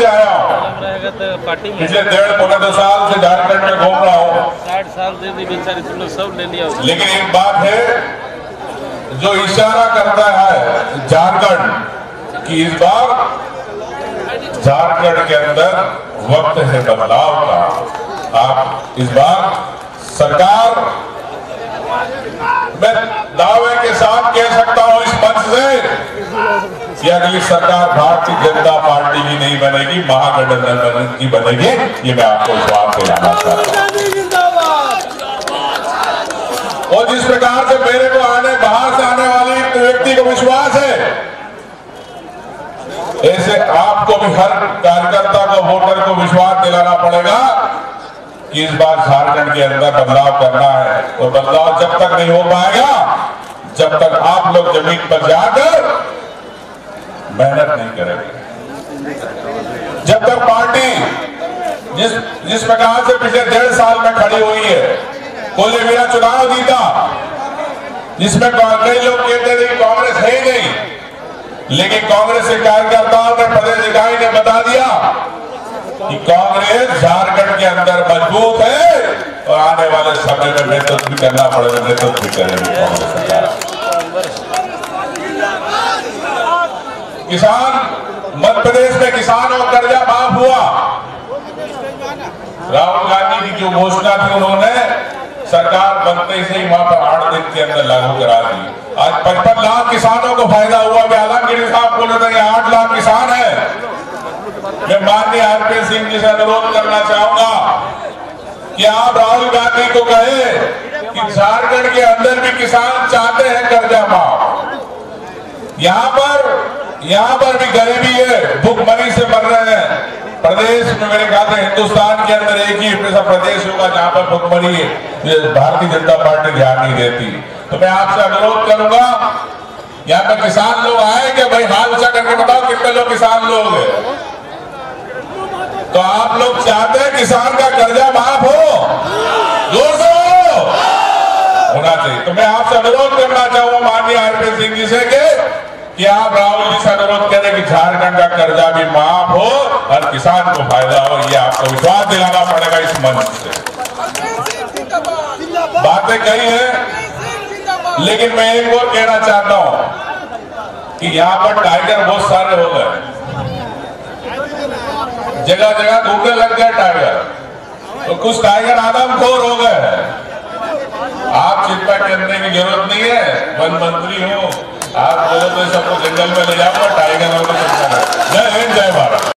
से आया हूँ। पिछले 1.5-2 साल से झारखंड में घूम रहा हूँ। 60 साल से भी बेचारे तुम लोग सब ले लिया। लेकिन एक बात है जो इशारा करता है झारखंड कि इस बार झारखंड के अंदर वक्त है बदलाव का। आप इस बार सरकार, मैं दावे के साथ कह सकता हूं इस मंच से कि अगली सरकार भारतीय जनता पार्टी की नहीं बनेगी, महागठबंधन की बनेगी। ये मैं आपको विश्वास दिलाना चाहता हूं। और जिस प्रकार से मेरे को बाहर से आने वाले व्यक्ति को विश्वास है, ऐसे आपको भी हर कार्यकर्ता को, वोटर को विश्वास दिलाना पड़ेगा कि इस बार झारखंड के अंदर बदलाव करना है। और बदलाव जब तक नहीं हो पाएगा जब तक आप लोग जमीन पर जाकर मेहनत नहीं करेंगे, जब तक पार्टी जिस प्रकार से पिछले 1.5 साल में खड़ी हुई है। कोई मेरा चुनाव जीता जिसमें कई लोग कहते थे कांग्रेस है ही नहीं, लेकिन कांग्रेस के कार्यकर्ताओं ने, प्रदेश इकाई ने बता दिया कि कांग्रेस झारखंड के अंदर मजबूत है और आने वाले समय में नेतृत्व भी करना पड़ेगा, नेतृत्व भी करेगी कांग्रेस सरकार। किसान, मध्य प्रदेश में किसानों का कर्जा माफ हुआ। राहुल गांधी की जो घोषणा थी उन्होंने सरकार बनते से ही वहां पर 8 दिन के अंदर लागू करा दी। आज 55 लाख किसानों को फायदा हुआ। आलमगीर साहब बोले थे 8 लाख किसान है। मैं माननीय आरपी सिंह जी से अनुरोध करना चाहूंगा कि आप राहुल गांधी को कहे कि झारखंड के अंदर भी किसान चाहते हैं कर्जा माफ। यहाँ पर भी गरीबी है, भूखमरी से मर रहे हैं। प्रदेश में मेरे ख्याल से हिंदुस्तान के अंदर एक ही ऐसा प्रदेश होगा जहां पर भूखमरी भारतीय जनता पार्टी ध्यान नहीं देती। तो मैं आपसे अनुरोध करूंगा, यहाँ पर किसान लोग आए कि भाई हाथ ऊंचा करके बताओ कितने लोग किसान लोग हैं। तो आप लोग चाहते हैं किसान का कर्जा माफ हो, जोर से होना चाहिए। तो मैं आपसे अनुरोध करना चाहूंगा माननीय आरपी सिंह जी से कि आप राहुल जी से अनुरोध करें कि झारखंड का कर्जा भी माफ हो और किसान को फायदा हो। ये आपको विश्वास दिलाना पड़ेगा इस मंच से। बातें कही है, लेकिन मैं एक और कहना चाहता हूं कि यहाँ पर टाइगर बहुत सारे हो गए, जगह जगह घूमने लग गए टाइगर, तो कुछ टाइगर आदमखोर हो गए। आप चिंता करने की जरूरत नहीं है, वन मंत्री हो, आप बोलो तो सबको जंगल में ले जाओ, टाइगर हो तो जय हिंद, जय भारत।